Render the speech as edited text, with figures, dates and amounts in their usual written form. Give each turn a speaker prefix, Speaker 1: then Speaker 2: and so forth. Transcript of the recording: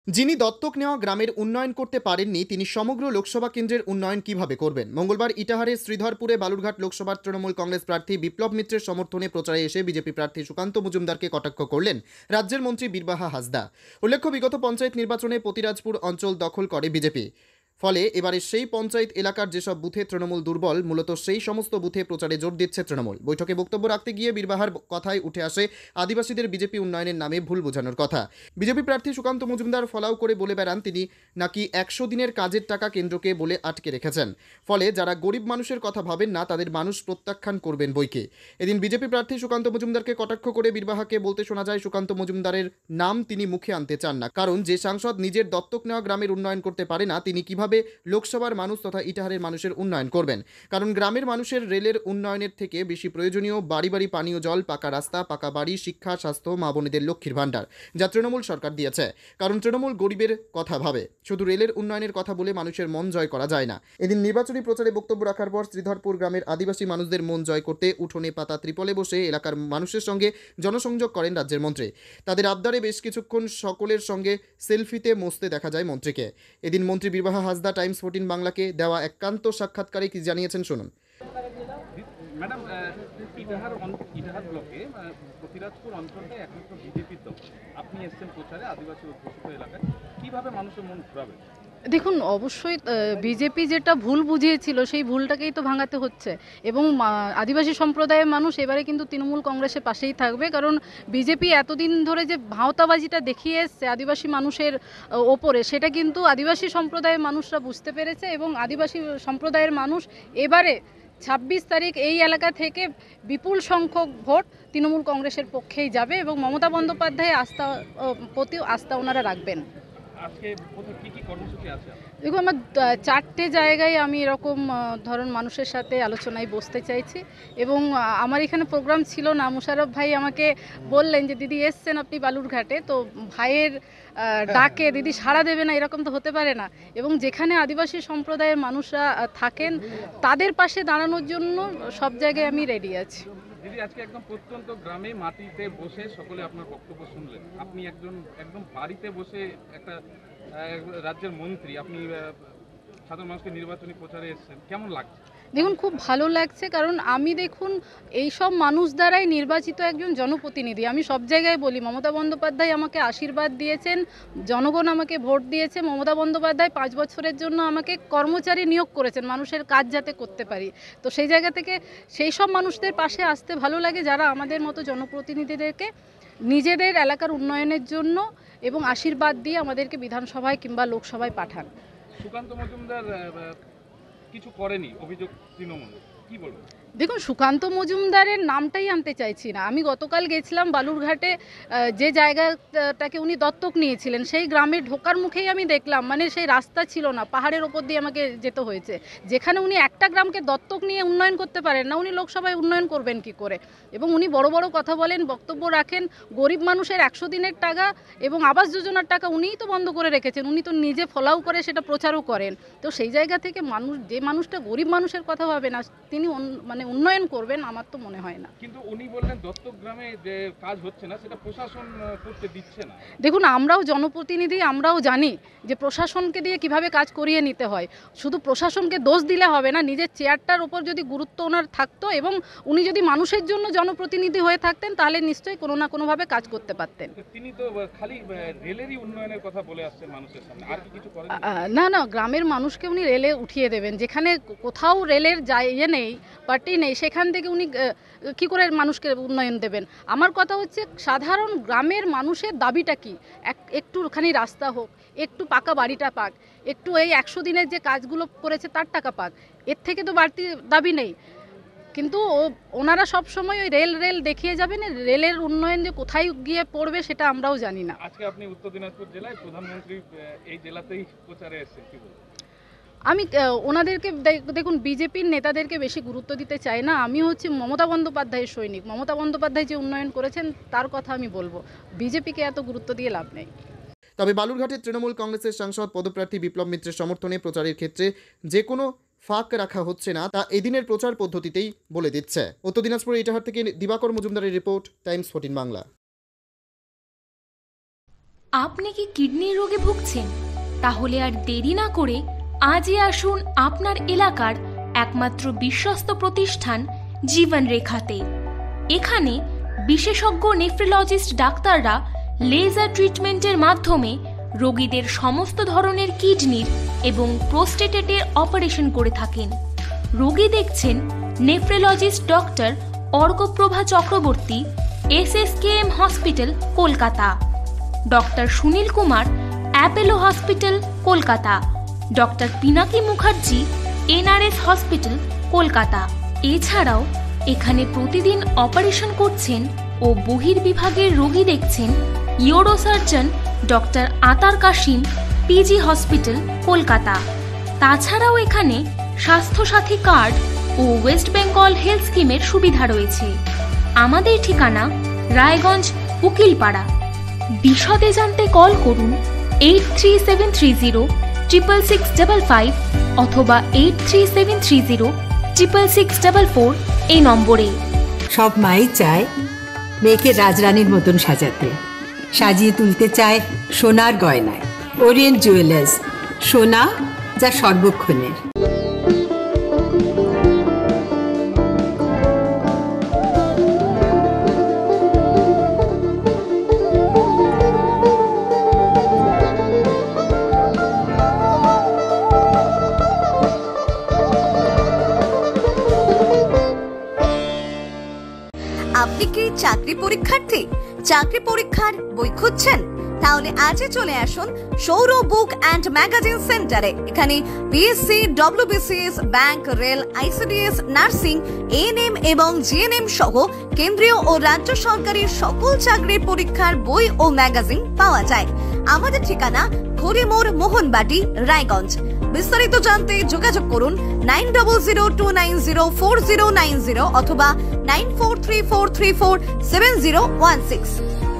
Speaker 1: যিনি দত্তক নেওয়া গ্রামের উন্নয়ন করতে পারেননি তিনি সমগ্র লোকসভা কেন্দ্রের উন্নয়ন কিভাবে করবেন? মঙ্গলবার ইটাহারের শ্রীধরপুরে বালুরঘাট লোকসভার তৃণমূল কংগ্রেস প্রার্থী বিপ্লব মিত্রের সমর্থনে প্রচারে এসে বিজেপি প্রার্থী সুকান্ত মজুমদারকে কটাক্ষ করলেন রাজ্যের মন্ত্রী বীরবাহা হাসদা। উল্লেখ্য, বিগত পঞ্চায়েত নির্বাচনে পতিরাজপুর অঞ্চল দখল করে বিজেপি। ফলে এবারে সেই পঞ্চায়েত এলাকার যেসব বুথে তৃণমূল দুর্বল, মূলত সেই সমস্ত বুথে প্রচারে জোর দিচ্ছে তৃণমূল। বৈঠকে বক্তব্য রাখতে গিয়ে বীরবাহার কথায় উঠে আসে আদিবাসীদের বিজেপি উন্নয়নের নামে ভুল বোঝানোর কথা। বিজেপি প্রার্থী সুকান্ত মজুমদার ফলাও করে বলে বেড়ান তিনি নাকি 100 দিনের কাজের টাকা কেন্দ্রকে বলে আটকে রেখেছেন। ফলে যারা গরিব মানুষের কথা ভাবেন না তাদের মানুষ প্রত্যাখ্যান করবেন বইকে। এদিন বিজেপি প্রার্থী সুকান্ত মজুমদারকে কটাক্ষ করে বীরবাহাকে বলতে শোনা যায় সুকান্ত মজুমদারের নাম তিনি মুখে আনতে চান না, কারণ যে সাংসদ নিজের দত্তক নেওয়া গ্রামের উন্নয়ন করতে পারে না তিনি কিভাবে লোকসভার মানুষ তথা ইটাহারের মানুষের উন্নয়ন করবেন? কারণ গ্রামের মানুষের রেলের উন্নয়নের থেকে বেশি প্রয়োজনীয় বাড়ি বাড়ি পানীয় জল, পাকা রাস্তা, পাকা বাড়ি, শিক্ষা, স্বাস্থ্য, মা বোনেদের লক্ষ্মীর ভাণ্ডার, যা তৃণমূল সরকার দিয়েছে। কারণ তৃণমূল গরিবের কথা ভাবে, শুধু রেলের উন্নয়নের কথা বলে মানুষের মন জয় করা যায় না। এদিন নির্বাচনী প্রচারে বক্তব্য রাখার পর শ্রীধরপুর গ্রামের আদিবাসী মানুষদের মন জয় করতে উঠোনে পাতা ত্রিপলে বসে এলাকার মানুষের সঙ্গে জনসংযোগ করেন রাজ্যের মন্ত্রী। তাদের আবদারে বেশ কিছুক্ষণ সকলের সঙ্গে সেলফিতে মস্তে দেখা যায় মন্ত্রীকে। এদিন মন্ত্রী বীরবাহা হাসদা টাইমস 14 বাংলাকে দেওয়া একান্ত সাক্ষাৎকারে কি জানিয়েছেন শুনুন।
Speaker 2: ম্যাডাম, ইটাহার ব্লকে পতিরাজপুর অঞ্চলটা একমাত্র বিজেপির দখল। আপনি এসছেন প্রচারে আদিবাসী অধ্যুষিত এলাকায়, কিভাবে মানুষের মন ঘুরাবে?
Speaker 3: দেখুন, অবশ্যই বিজেপি যেটা ভুল বুঝিয়েছিল সেই ভুলটাকেই তো ভাঙাতে হচ্ছে। এবং আদিবাসী সম্প্রদায়ের মানুষ এবারে কিন্তু তৃণমূল কংগ্রেসের পাশেই থাকবে, কারণ বিজেপি এতদিন ধরে যে ভাঁওতাবাজিটা দেখিয়ে এসছে আদিবাসী মানুষের ওপরে, সেটা কিন্তু আদিবাসী সম্প্রদায়ের মানুষরা বুঝতে পেরেছে। এবং আদিবাসী সম্প্রদায়ের মানুষ এবারে 26 তারিখ এই এলাকা থেকে বিপুল সংখ্যক ভোট তৃণমূল কংগ্রেসের পক্ষেই যাবে এবং মমতা বন্দ্যোপাধ্যায়ের প্রতিও আস্থা ওনারা রাখবেন।
Speaker 2: আজকে কোথায় কি কি কর্মসূচি আছে?
Speaker 3: দেখুন, আমার 4টে জায়গায় আমি এরকম ধরুন মানুষের সাথে আলোচনায় বসতে চাইছি। এবং আমার এখানে প্রোগ্রাম ছিল না, মুশারফ ভাই আমাকে বললেন যে দিদি এসছেন আপনি বালুরঘাটে, তো ভাইয়ের ডাকে দিদি সাড়া দেবে না এরকম তো হতে পারে না। এবং যেখানে আদিবাসী সম্প্রদায়ের মানুষরা থাকেন তাদের পাশে দাঁড়ানোর জন্য সব জায়গায় আমি রেডি আছি।
Speaker 2: দিদি, আজকে একদম প্রত্যন্ত গ্রামে মাটিতে বসে সকলে আপনার বক্তব্য শুনলেন। আপনি একদম বাড়িতে বসে একটা রাজ্যের মন্ত্রী, আপনি সাধারণ মানুষকে নির্বাচনী প্রচারে এসেছেন, কেমন লাগছে?
Speaker 3: দেখুন, খুব ভালো লাগছে, কারণ আমি দেখুন এই সব মানুষ দ্বারাই নির্বাচিত একজন জনপ্রতিনিধি। আমি সব জায়গায় বলি মমতা বন্দ্যোপাধ্যায় আমাকে আশীর্বাদ দিয়েছেন, জনগণ আমাকে ভোট দিয়েছে। মমতা বন্দ্যোপাধ্যায় 5 বছরের জন্য আমাকে কর্মচারী নিয়োগ করেছেন মানুষের কাজ যাতে করতে পারি। তো সেই জায়গা থেকে সেই সব মানুষদের পাশে আসতে ভালো লাগে যারা আমাদের মতো জনপ্রতিনিধিদেরকে নিজেদের এলাকার উন্নয়নের জন্য এবং আশীর্বাদ দিয়ে আমাদেরকে বিধানসভায় কিংবা লোকসভায় পাঠান।
Speaker 2: সুকান্ত মজুমদার কিছু করেনি অভিযোগ তৃণমূল, কি বলবো?
Speaker 3: দেখুন, সুকান্ত মজুমদারের নামটাই আনতে চাইছি না। আমি গতকাল গেছিলাম বালুরঘাটে, যে জায়গাটাকে উনি দত্তক নিয়েছিলেন সেই গ্রামে ঢোকার মুখেই আমি দেখলাম মানে সেই রাস্তা ছিল না, পাহাড়ের ওপর দিয়ে আমাকে যেতে হয়েছে। যেখানে উনি একটা গ্রামকে দত্তক নিয়ে উন্নয়ন করতে পারেন না, উনি লোকসভায় উন্নয়ন করবেন কি করে? এবং উনি বড় বড় কথা বলেন, বক্তব্য রাখেন, গরিব মানুষের 100 দিনের টাকা এবং আবাস যোজনার টাকা উনিই তো বন্ধ করে রেখেছেন। উনি তো নিজে ফলাও করে সেটা প্রচারও করেন। তো সেই জায়গা থেকে যে মানুষটা গরিব মানুষের কথা ভাবে না তিনি মানে উন্নয়ন করবেন আমার তো মনে হয় না।
Speaker 2: কিন্তু উনি বললেন দত্তক গ্রামে যে কাজ হচ্ছে না সেটা প্রশাসন করতে দিচ্ছে না।
Speaker 3: দেখুন, আমরাও জনপ্রতিনিধি, আমরাও জানি যে প্রশাসনকে দিয়ে কিভাবে কাজ করিয়ে নিতে হয়। শুধু প্রশাসনকে দোষ দিলে হবে না, নিজের চেয়ারটার উপর যদি গুরুত্ব ওনার থাকতো এবং উনি যদি মানুষের জন্য জনপ্রতিনিধি হয়ে থাকতেন তাহলে নিশ্চয়ই কোনো না কোনোভাবে কাজ করতে পারতেন।
Speaker 2: তিনি তো খালি রেলেরই উন্নয়নের কথা বলে আসছেন মানুষের সামনে, আর কি কিছু করেন?
Speaker 3: না না, গ্রামের মানুষকে উনি রেলে উঠিয়ে দেবেন। যেখানে কোথাও রেলের নেই, পার্টি নেই, সেখান থেকে উনি কি করে মানুষকে উন্নয়ন দেবেন? আমার কথা হচ্ছে সাধারণ গ্রামের মানুষের দাবিটা কি? একটুখানি রাস্তা হোক, একটু পাকা বাড়িটা পাক, একটু এই 100 দিনের যে কাজগুলো করেছে তার টাকা পাক, এর থেকে তো বাড়তি দাবি নেই। কিন্তু ওনারা সব সময় ওই রেল দেখিয়ে যাবেন, রেলের উন্নয়ন যে কোথায় গিয়ে পড়বে সেটা আমরাও জানি না।
Speaker 2: আজকে আপনি উত্তর দিনাজপুর জেলায়, প্রধানমন্ত্রী এই জেলাতেই প্রচারে এসেছেন, কি বলবেন?
Speaker 3: আমি ওনাদেরকে দেখুন, বিজেপির নেতাদেরকে বেশি গুরুত্ব দিতে চাই না। আমি হচ্ছে মমতা বন্দ্যোপাধ্যায়ের সৈনিক। মমতা বন্দ্যোপাধ্যায় যে উন্নয়ন করেছেন তার কথা আমি বলবো, বিজেপিকে এত গুরুত্ব দিয়ে লাভ নেই।
Speaker 1: তবে বালুরঘাটের তৃণমূল কংগ্রেসের সাংসদ পদপ্রার্থী বিপ্লব মিত্রের সমর্থনে প্রচারের ক্ষেত্রে যে কোনো ফাঁক রাখা হচ্ছে না তা এদিনের প্রচার পদ্ধতিতেই বলে দিচ্ছে। উত্তর দিনাজপুর ইটাহার থেকে দিবাকর মজুমদারের রিপোর্ট, টাইমস 14 বাংলা।
Speaker 4: আপনি কি কিডনির রোগে ভুগছেন? তাহলে আর দেরি না করে আজই আসুন আপনার এলাকার একমাত্র বিশ্বস্ত প্রতিষ্ঠান জীবন রেখাতে। এখানে বিশেষজ্ঞ নেফ্রোলজিস্ট ডাক্তাররা লেজার ট্রিটমেন্টের মাধ্যমে রোগীদের সমস্ত ধরনের কিডনির এবং প্রোস্টেটের অপারেশন করে থাকেন। রোগী দেখছেন nephrologist doctor Arkaprava Chakraborty, SSKM hospital, Kolkata. Doctor Sunil Kumar, Apollo hospital, Kolkata. Doctor Pinaki Mukherjee, NRS hospital, Kolkata. এছাড়াও এখানে প্রতিদিন অপারেশন করছেন ও বহির্বিভাগের রোগী দেখছেন ইউরোসার্জন ডক্টর আতার কাশিম, PG হসপিটাল, কলকাতা। তাছাড়াও এখানে স্বাস্থ্যসাথী কার্ড ও ওয়েস্ট বেঙ্গল হেলথ স্কিমের সুবিধা রয়েছে। আমাদের ঠিকানা রায়গঞ্জ, উকিলপাড়া। বিশদে জানতে কল করুন 8373066655 অথবা 8373066644 এই নম্বরে।
Speaker 5: সব মাই চায় মেয়েকে রাজরানীর মতন সাজাতে, সাজিয়ে তুলতে চায় সোনার গয়নায়। ওরিয়েন্ট জুয়েলার্স, সোনা যা সর্বক্ষণের।
Speaker 6: আপনি কি চাকরি পরীক্ষার্থী? চাকরি পরীক্ষার বই খুঁজছেন? তাহলে আজই চলে আসুন সৌরভ বুক অ্যান্ড ম্যাগাজিন সেন্টারে। এখানে BSc, WBCS, bank, rail, ICDS, nursing, ANM এবং GNM সহ কেন্দ্রীয় ও রাজ্য সরকারি সকল চাকরির পরীক্ষার বই ও ম্যাগাজিন পাওয়া যায়। আমাদের ঠিকানা ঘড়িমোড়, মোহনবাটি, রায়গঞ্জ। বিস্তারিত জানতে যোগাযোগ করুন 9002904090 অথবা 9434347016।